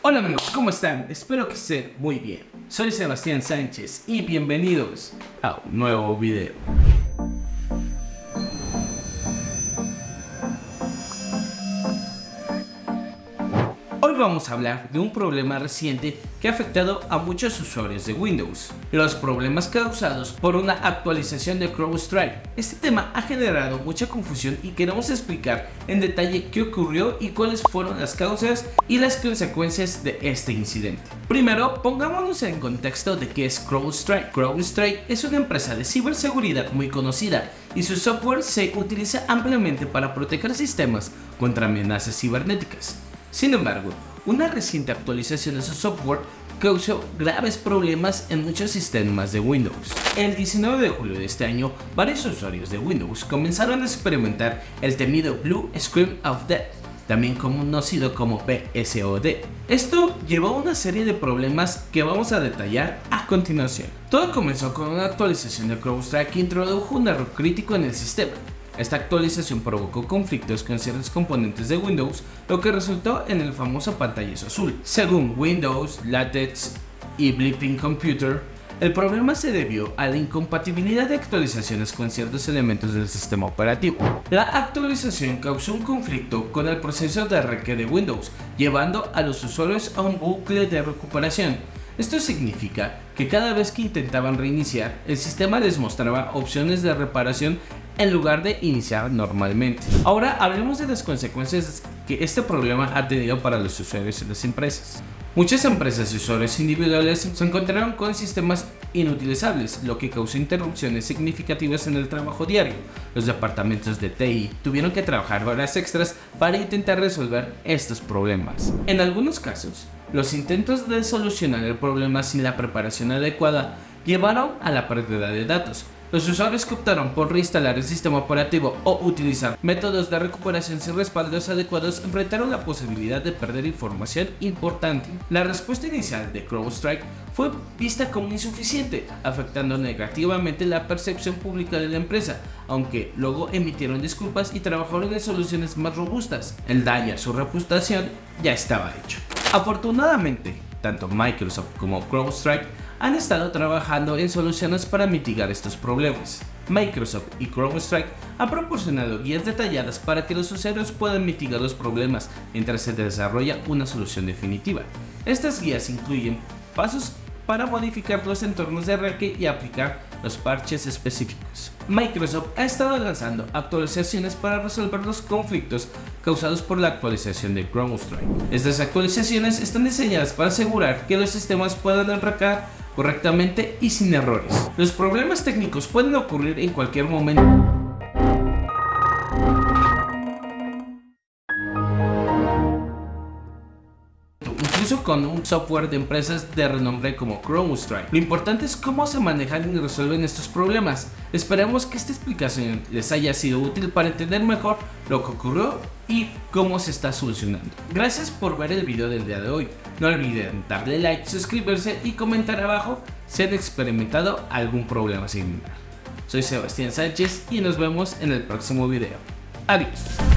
Hola amigos, ¿cómo están? Espero que estén muy bien. Soy Sebastián Sánchez y bienvenidos a un nuevo video. Hoy vamos a hablar de un problema reciente que ha afectado a muchos usuarios de Windows, los problemas causados por una actualización de CrowdStrike. Este tema ha generado mucha confusión y queremos explicar en detalle qué ocurrió y cuáles fueron las causas y las consecuencias de este incidente. Primero, pongámonos en contexto de qué es CrowdStrike. CrowdStrike es una empresa de ciberseguridad muy conocida y su software se utiliza ampliamente para proteger sistemas contra amenazas cibernéticas. Sin embargo, una reciente actualización de su software causó graves problemas en muchos sistemas de Windows. El 19 de julio de este año, varios usuarios de Windows comenzaron a experimentar el temido Blue Screen of Death, también conocido como BSOD. Esto llevó a una serie de problemas que vamos a detallar a continuación. Todo comenzó con una actualización de CrowdStrike que introdujo un error crítico en el sistema. Esta actualización provocó conflictos con ciertos componentes de Windows, lo que resultó en el famoso pantallazo azul. Según Windows, LaTeX y Blipping Computer, el problema se debió a la incompatibilidad de actualizaciones con ciertos elementos del sistema operativo. La actualización causó un conflicto con el proceso de arranque de Windows, llevando a los usuarios a un bucle de recuperación. Esto significa que cada vez que intentaban reiniciar, el sistema les mostraba opciones de reparación en lugar de iniciar normalmente. Ahora hablemos de las consecuencias que este problema ha tenido para los usuarios y las empresas. Muchas empresas y usuarios individuales se encontraron con sistemas inutilizables, lo que causó interrupciones significativas en el trabajo diario. Los departamentos de TI tuvieron que trabajar horas extras para intentar resolver estos problemas. En algunos casos, los intentos de solucionar el problema sin la preparación adecuada llevaron a la pérdida de datos. Los usuarios que optaron por reinstalar el sistema operativo o utilizar métodos de recuperación sin respaldos adecuados enfrentaron la posibilidad de perder información importante. La respuesta inicial de CrowdStrike fue vista como insuficiente, afectando negativamente la percepción pública de la empresa, aunque luego emitieron disculpas y trabajaron en soluciones más robustas. El daño a su reputación ya estaba hecho. Afortunadamente, tanto Microsoft como CrowdStrike han estado trabajando en soluciones para mitigar estos problemas. Microsoft y CrowdStrike han proporcionado guías detalladas para que los usuarios puedan mitigar los problemas mientras se desarrolla una solución definitiva. Estas guías incluyen pasos para modificar los entornos de arranque y aplicar los parches específicos. Microsoft ha estado lanzando actualizaciones para resolver los conflictos causados por la actualización de CrowdStrike. Estas actualizaciones están diseñadas para asegurar que los sistemas puedan arrancar correctamente y sin errores. Los problemas técnicos pueden ocurrir en cualquier momento. Incluso con un software de empresas de renombre como CrowdStrike. Lo importante es cómo se manejan y resuelven estos problemas. Esperamos que esta explicación les haya sido útil para entender mejor lo que ocurrió y cómo se está solucionando. Gracias por ver el video del día de hoy. No olviden darle like, suscribirse y comentar abajo si han experimentado algún problema similar. Soy Sebastián Sánchez y nos vemos en el próximo video. Adiós.